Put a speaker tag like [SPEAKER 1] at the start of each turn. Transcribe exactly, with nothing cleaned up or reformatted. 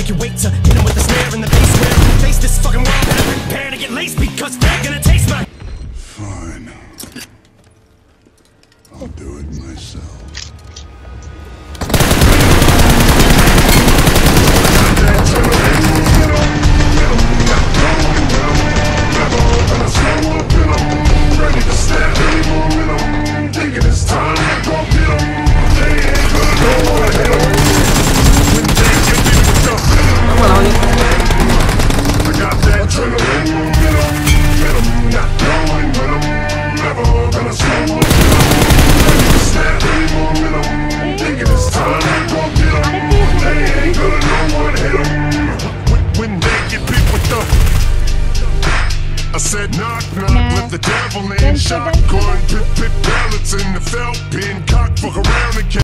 [SPEAKER 1] make you wait to hit him with the snare and the bass. Where I face this fucking world, better prepare to get laced, because they're gonna taste my...
[SPEAKER 2] Fine. I'll do it myself. I said knock knock, let the devil in. Shotgun, pip pip pellets in the felt pin, cock fuck around and